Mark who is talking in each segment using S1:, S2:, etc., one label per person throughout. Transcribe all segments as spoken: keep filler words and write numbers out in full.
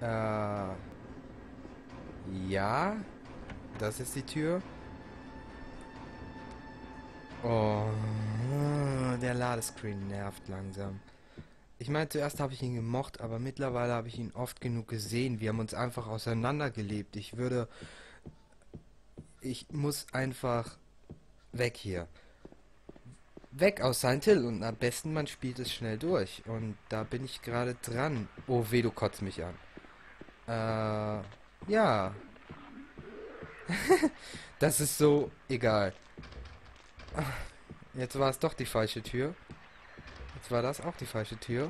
S1: Äh, ja, das ist die Tür. Oh, der Ladescreen nervt langsam. Ich meine, zuerst habe ich ihn gemocht, aber mittlerweile habe ich ihn oft genug gesehen. Wir haben uns einfach auseinandergelebt. Ich würde, ich muss einfach weg hier. Weg aus Silent Hill und am besten man spielt es schnell durch. Und da bin ich gerade dran. Oh weh, du kotzt mich an. Äh, ja, das ist so egal. Jetzt war es doch die falsche Tür. Jetzt war das auch die falsche Tür.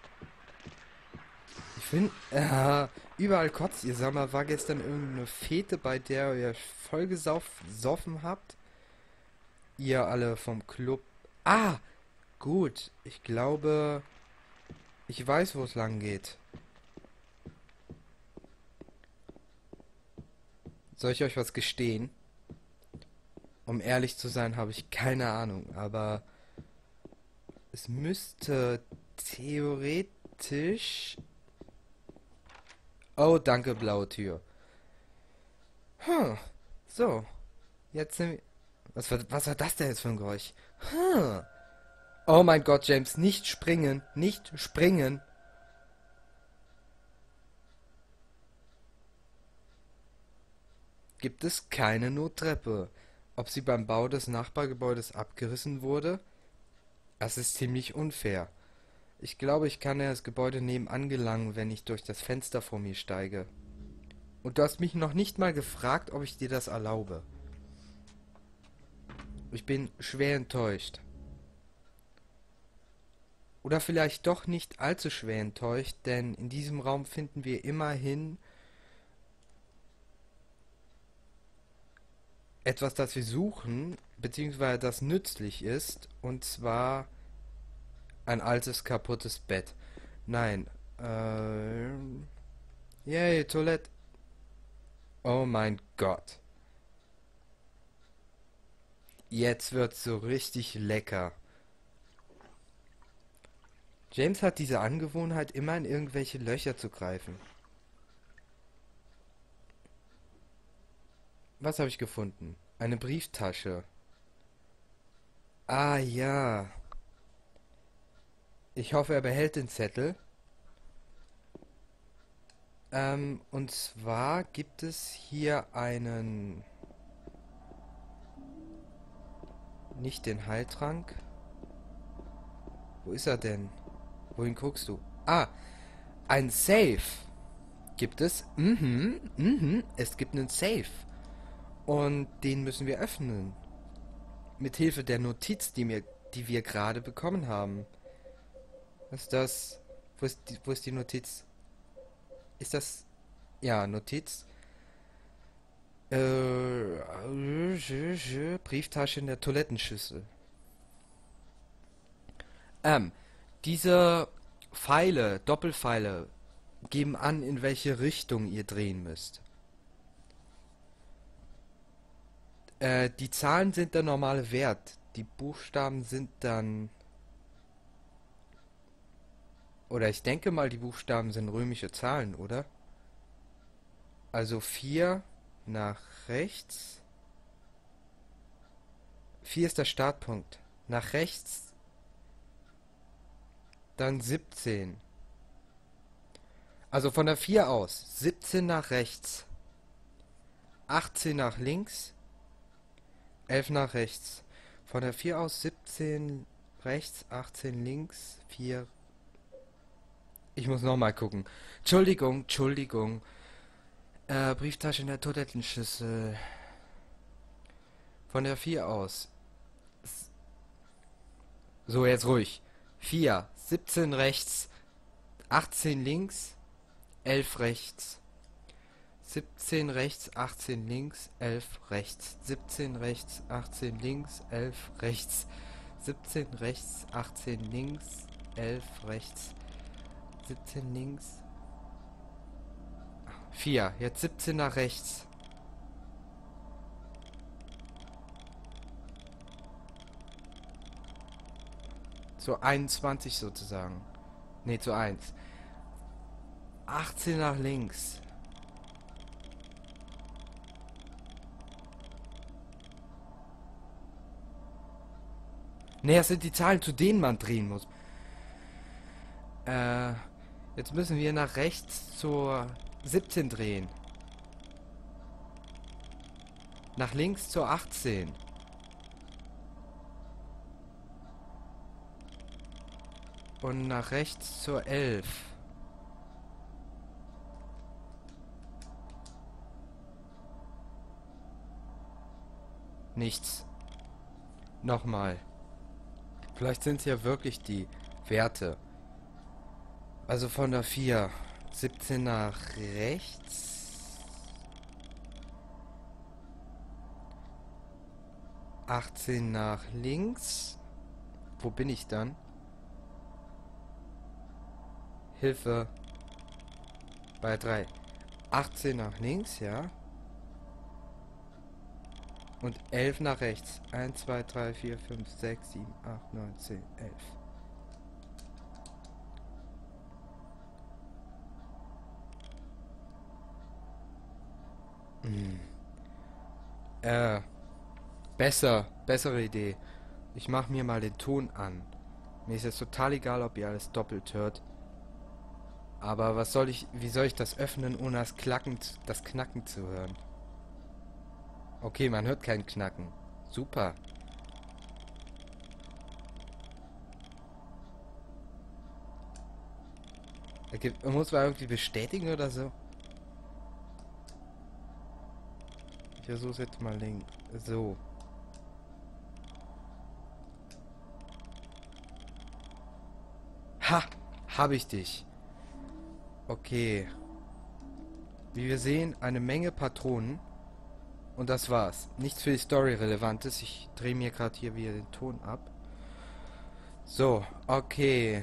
S1: Ich finde, äh, überall kotzt ihr. Sag mal, war gestern irgendeine Fete, bei der ihr voll gesoffen habt? Ihr alle vom Club. Ah, gut. Ich glaube, ich weiß, wo es lang geht. Soll ich euch was gestehen? Um ehrlich zu sein, habe ich keine Ahnung, aber es müsste theoretisch... Oh, danke, blaue Tür. Hm, so. Jetzt sind wir... Was war, was war das denn jetzt für ein Geräusch? Hm. Oh mein Gott, James, nicht springen, nicht springen. Gibt es keine Nottreppe. Ob sie beim Bau des Nachbargebäudes abgerissen wurde? Das ist ziemlich unfair. Ich glaube, ich kann ja das Gebäude nebenan gelangen, wenn ich durch das Fenster vor mir steige. Und du hast mich noch nicht mal gefragt, ob ich dir das erlaube. Ich bin schwer enttäuscht. Oder vielleicht doch nicht allzu schwer enttäuscht, denn in diesem Raum finden wir immerhin etwas, das wir suchen, beziehungsweise das nützlich ist, und zwar ein altes, kaputtes Bett. Nein, äh, yay, Toilette. Oh mein Gott. Jetzt wird's so richtig lecker. James hat diese Angewohnheit, immer in irgendwelche Löcher zu greifen. Was habe ich gefunden? Eine Brieftasche. Ah ja. Ich hoffe, er behält den Zettel. Ähm, und zwar gibt es hier einen... Nicht den Heiltrank. Wo ist er denn? Wohin guckst du? Ah, ein Safe. Gibt es? Mhm, mhm. Es gibt einen Safe. Und den müssen wir öffnen. Mit Hilfe der Notiz, die wir, die wir gerade bekommen haben. Was ist das? Wo ist die, wo ist die Notiz? Ist das... Ja, Notiz. Äh, Brieftasche in der Toilettenschüssel. Ähm, diese Pfeile, Doppelpfeile, geben an, in welche Richtung ihr drehen müsst. Äh, die Zahlen sind der normale Wert. Die Buchstaben sind dann... Oder ich denke mal, die Buchstaben sind römische Zahlen, oder? Also vier nach rechts. Vier ist der Startpunkt. Nach rechts, dann siebzehn. Also von der vier aus. siebzehn nach rechts. achtzehn nach links. elf nach rechts. Von der vier aus siebzehn rechts, achtzehn links, vier. Ich muss nochmal gucken. Entschuldigung, Entschuldigung. Äh, Brieftasche in der Toilettenschüssel. Von der vier aus. So, jetzt ruhig. vier, siebzehn rechts, achtzehn links, elf rechts. siebzehn rechts, achtzehn links, elf rechts. siebzehn rechts, achtzehn links, elf rechts. siebzehn rechts, achtzehn links, elf rechts. siebzehn links. vier. Jetzt siebzehn nach rechts. Zu einundzwanzig sozusagen. Ne, zu eins. achtzehn nach links. Ne, das sind die Zahlen, zu denen man drehen muss. Äh, jetzt müssen wir nach rechts zur siebzehn drehen. Nach links zur achtzehn. Und nach rechts zur elf. Nichts. Nochmal. Vielleicht sind es ja wirklich die Werte. Also von der vier. siebzehn nach rechts. achtzehn nach links. Wo bin ich dann? Hilfe. Bei drei. achtzehn nach links, ja. Und elf nach rechts. eins, zwei, drei, vier, fünf, sechs, sieben, acht, neun, zehn, elf. Hm. Äh. Besser. Bessere Idee. Ich mach mir mal den Ton an. Mir ist es total egal, ob ihr alles doppelt hört. Aber was soll ich... Wie soll ich das öffnen, ohne das Klacken, das Knacken zu hören? Okay, man hört kein Knacken. Super. Er gibt, man muss mal irgendwie bestätigen oder so. Ich versuche es jetzt mal links. So. Ha! Hab ich dich. Okay. Wie wir sehen, eine Menge Patronen. Und das war's. Nichts für die Story Relevantes. Ich drehe mir gerade hier wieder den Ton ab. So, okay.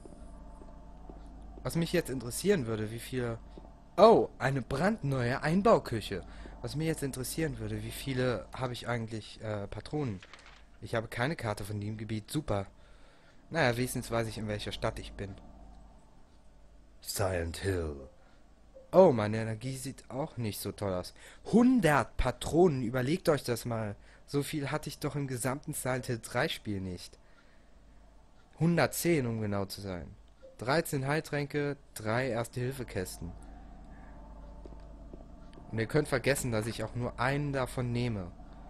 S1: Was mich jetzt interessieren würde, wie viele... Oh, eine brandneue Einbauküche. Was mich jetzt interessieren würde, wie viele habe ich eigentlich äh, Patronen? Ich habe keine Karte von dem Gebiet. Super. Naja, wenigstens weiß ich, in welcher Stadt ich bin. Silent Hill. Oh, meine Energie sieht auch nicht so toll aus. hundert Patronen, überlegt euch das mal. So viel hatte ich doch im gesamten Silent Hill drei Spiel nicht. hundertzehn, um genau zu sein. dreizehn Heiltränke, drei Erste-Hilfe-Kästen. Und ihr könnt vergessen, dass ich auch nur einen davon nehme.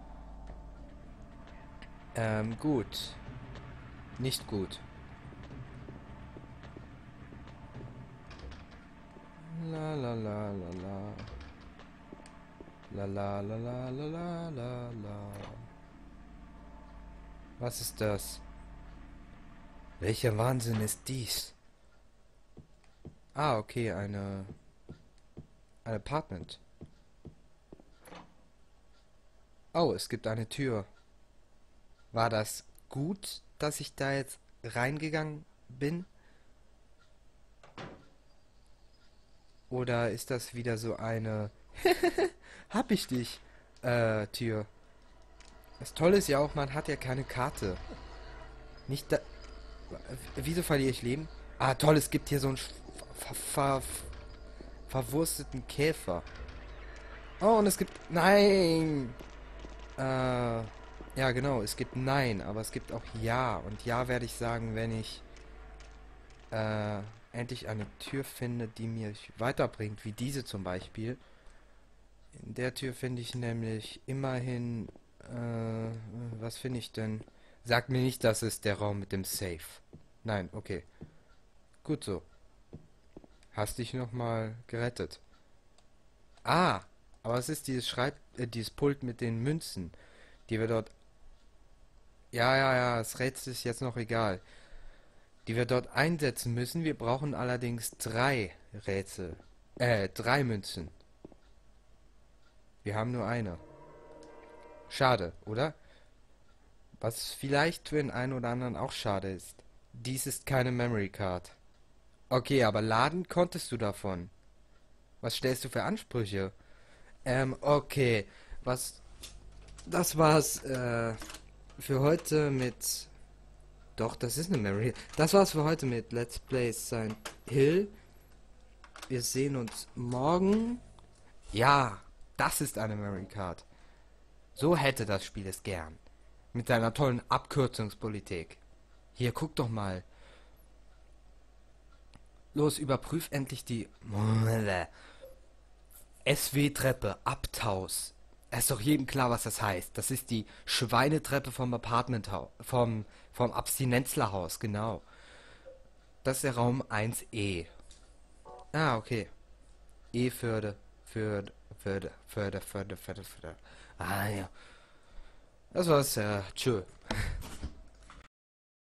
S1: Ähm, gut. Nicht gut. La la la la la. La la la la la la la la. Was ist das? Welcher Wahnsinn ist dies? Ah, okay, eine... Ein Apartment. Oh, es gibt eine Tür. War das gut, dass ich da jetzt reingegangen bin? Oder ist das wieder so eine hab ich dich äh, Tür? Das Tolle ist ja auch, man hat ja keine Karte. Nicht da... Wieso verliere ich Leben? Ah, toll, es gibt hier so einen ver ver verwursteten Käfer. Oh, und es gibt... Nein! Äh... Ja, genau, es gibt Nein, aber es gibt auch Ja. Und Ja werde ich sagen, wenn ich äh, endlich eine Tür finde, die mich weiterbringt, wie diese zum Beispiel. In der Tür finde ich nämlich immerhin... Äh, was finde ich denn? Sag mir nicht, das ist der Raum mit dem Safe. Nein, okay. Gut so. Hast dich nochmal gerettet. Ah, aber es ist dieses Schreib... Äh, dieses Pult mit den Münzen, die wir dort... Ja, ja, ja, das Rätsel ist jetzt noch egal. Die wir dort einsetzen müssen. Wir brauchen allerdings drei Rätsel. Äh, drei Münzen. Wir haben nur eine. Schade, oder? Was vielleicht für den einen oder anderen auch schade ist. Dies ist keine Memory Card. Okay, aber laden konntest du davon. Was stellst du für Ansprüche? Ähm, okay. Was... Das war's, äh... für heute mit... Doch, das ist eine Memory. Das war's für heute mit Let's Play Silent Hill. wir sehen uns morgen. Ja, das ist eine Memory Card. So hätte das Spiel es gern. Mit seiner tollen Abkürzungspolitik. Hier, guck doch mal. Los, überprüf endlich die S W-Treppe, Abtaus. Es ist doch jedem klar, was das heißt. Das ist die Schweinetreppe vom Apartmenthaus, vom, vom Abstinenzlerhaus, genau. Das ist der Raum eins E. Ah, okay. E Förde, Förde, Förde, Förde, Förde, Förde, Förde. Ah, ja. Das war's, ja. Tschö.